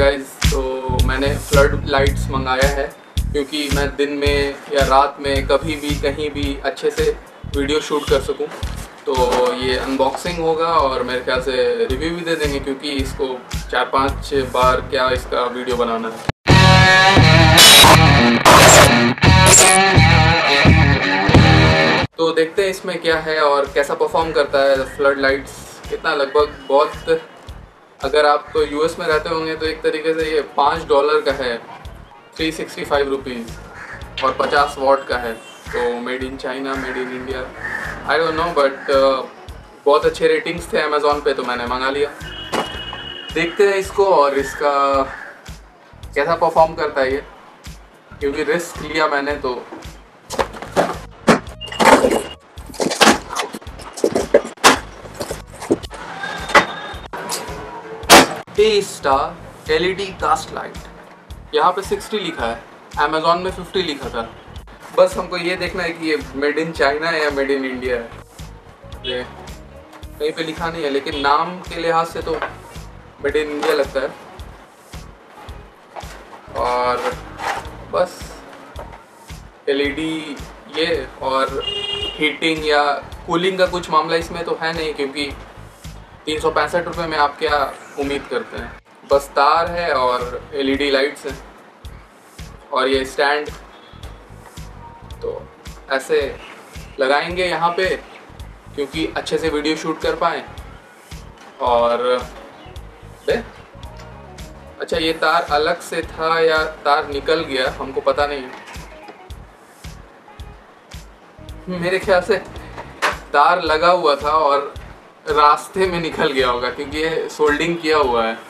Guys, तो मैंने flood lights मंगाया है क्योंकि मैं दिन में या रात में कभी भी कहीं भी अच्छे से वीडियो शूट कर सकूं। तो ये अनबॉक्सिंग होगा और मेरे ख्याल से रिव्यू भी दे देंगे क्योंकि इसको 4-5 बार क्या इसका वीडियो बनाना है। तो देखते हैं इसमें क्या है और कैसा परफॉर्म करता है फ्लड लाइट्स। कितना लगभग बहुत, अगर आप तो यूएस में रहते होंगे तो एक तरीके से ये $5 का है, 365 रुपीज़, और 50 वॉट का है। तो made in China, made in India, I don't know, but बहुत अच्छे रेटिंग्स थे अमेज़ॉन पे तो मैंने मंगा लिया। देखते हैं इसको और इसका कैसा परफॉर्म करता है ये, क्योंकि रिस्क लिया मैंने। तो A-Star LED कास्ट लाइट, यहाँ पे 60 लिखा है, अमेज़ॉन में 50 लिखा था। बस हमको ये देखना है कि ये मेड इन चाइना है या मेड इन इंडिया है। ये कहीं पे लिखा नहीं है, लेकिन नाम के लिहाज से तो मेड इन इंडिया लगता है। और बस LED ये, और हीटिंग या कूलिंग का कुछ मामला इसमें तो है नहीं, क्योंकि 365 रुपये में आप क्या उम्मीद करते हैं। बस तार है और LED लाइट्स हैं और ये स्टैंड तो ऐसे लगाएंगे यहाँ पे क्योंकि अच्छे से वीडियो शूट कर पाएँ। और अच्छा, ये तार अलग से था या तार निकल गया हमको पता नहीं। मेरे ख्याल से तार लगा हुआ था और रास्ते में निकल गया होगा, क्योंकि ये सोल्डिंग किया हुआ है।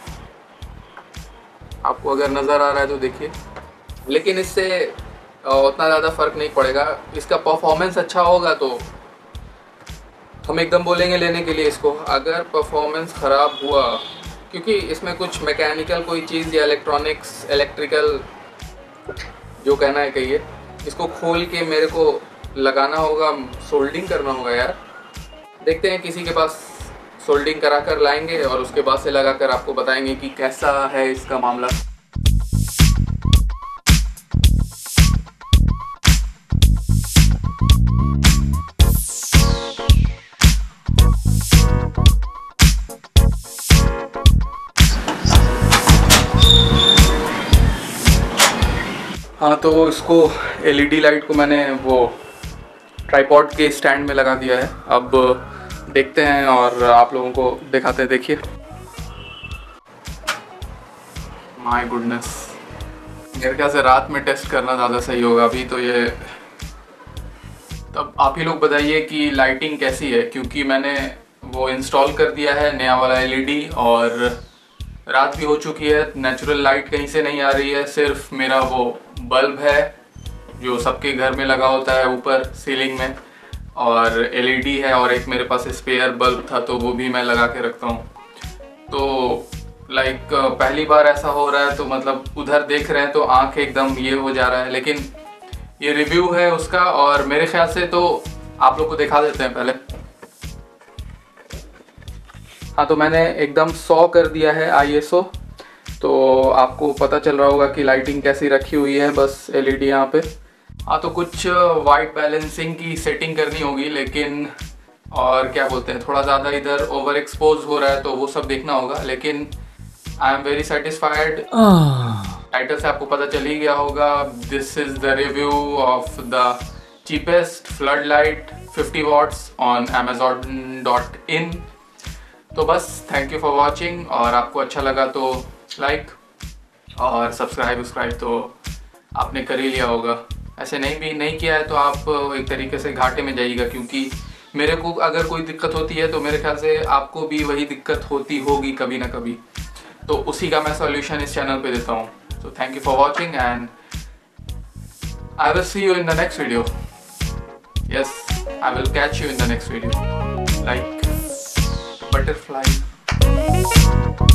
आपको अगर नज़र आ रहा है तो देखिए, लेकिन इससे उतना ज़्यादा फ़र्क नहीं पड़ेगा। इसका परफॉर्मेंस अच्छा होगा तो हम एकदम बोलेंगे लेने के लिए इसको। अगर परफॉर्मेंस ख़राब हुआ, क्योंकि इसमें कुछ मैकेनिकल कोई चीज़ या इलेक्ट्रॉनिक्स, इलेक्ट्रिकल, जो कहना है कहिए, इसको खोल के मेरे को लगाना होगा, सोल्डिंग करना होगा यार। देखते हैं, किसी के पास सोल्डिंग करा कर लाएंगे और उसके बाद से लगा कर आपको बताएंगे कि कैसा है इसका मामला। हाँ, तो इसको LED लाइट को मैंने वो ट्राइपॉड के स्टैंड में लगा दिया है। अब देखते हैं और आप लोगों को दिखाते हैं। देखिए, माय गुडनेस, मेरे ख्याल से रात में टेस्ट करना ज़्यादा सही होगा। अभी तो ये, तब आप ही लोग बताइए कि लाइटिंग कैसी है, क्योंकि मैंने वो इंस्टॉल कर दिया है नया वाला LED और रात भी हो चुकी है। नेचुरल लाइट कहीं से नहीं आ रही है, सिर्फ मेरा वो बल्ब है जो सबके घर में लगा होता है ऊपर सीलिंग में, और LED है, और एक मेरे पास स्पेयर बल्ब था तो वो भी मैं लगा के रखता हूँ। तो लाइक पहली बार ऐसा हो रहा है, तो मतलब उधर देख रहे हैं तो आंख एकदम ये हो जा रहा है। लेकिन ये रिव्यू है उसका, और मेरे ख्याल से तो आप लोग को दिखा देते हैं पहले। हाँ, तो मैंने एकदम 100 कर दिया है ISO, तो आपको पता चल रहा होगा कि लाइटिंग कैसी रखी हुई है। बस LED यहाँ पे। हाँ, तो कुछ वाइट बैलेंसिंग की सेटिंग करनी होगी, लेकिन और क्या बोलते हैं, थोड़ा ज़्यादा इधर ओवर एक्सपोज हो रहा है तो वो सब देखना होगा। लेकिन I am very satisfied. Title से आपको पता चल ही गया होगा, this is the review of the cheapest flood light 50 watts on amazon.in। तो बस थैंक यू फॉर वॉचिंग, और आपको अच्छा लगा तो लाइक और सब्सक्राइब तो आपने कर ही लिया होगा। ऐसे नहीं किया है तो आप एक तरीके से घाटे में जाइएगा, क्योंकि मेरे को अगर कोई दिक्कत होती है तो मेरे ख्याल से आपको भी वही दिक्कत होती होगी कभी ना कभी। तो उसी का मैं सॉल्यूशन इस चैनल पे देता हूँ। तो thank you for watching and I will see you in the next video. Yes, I will catch you in the next video like butterfly.